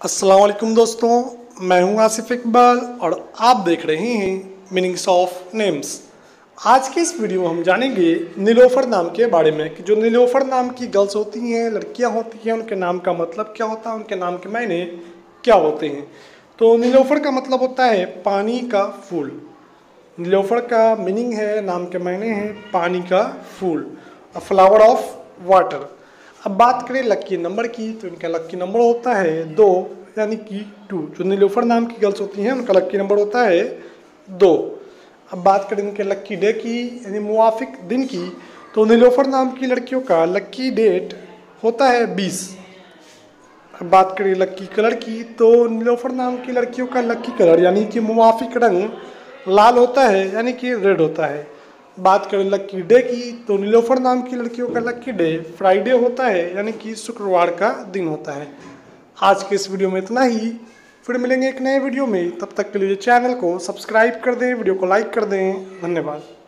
अस्सलाम वालेकुम दोस्तों, मैं हूं आसिफ इकबाल और आप देख रहे हैं मीनिंग्स ऑफ नेम्स। आज के इस वीडियो में हम जानेंगे नीलोफर नाम के बारे में कि जो नीलोफर नाम की गर्ल्स होती हैं, लड़कियां होती हैं, उनके नाम का मतलब क्या होता है, उनके नाम के मायने क्या होते हैं। तो नीलोफर का मतलब होता है पानी का फूल। नीलोफर का मीनिंग है, नाम के मायने हैं पानी का फूल, अ फ्लावर ऑफ वाटर। अब बात करें लक्की नंबर की, तो इनका लक्की नंबर होता है 2 यानी कि 2। जो नीलोफर नाम की गर्ल्स होती हैं उनका लक्की नंबर होता है 2। अब बात करें इनके लक्की डे की यानी मुवाफिक दिन की, तो नीलोफर नाम की लड़कियों का लक्की डेट होता है 20। अब बात करें लक्की कलर की, तो नीलोफर नाम की लड़कियों का लक्की कलर यानी कि मुवाफिक रंग लाल होता है यानी कि रेड होता है। बात करें लक्की डे की, तो नीलोफर नाम की लड़कियों का लक्की डे फ्राइडे होता है यानी कि शुक्रवार का दिन होता है। आज के इस वीडियो में इतना ही, फिर मिलेंगे एक नए वीडियो में। तब तक के लिए चैनल को सब्सक्राइब कर दें, वीडियो को लाइक कर दें। धन्यवाद।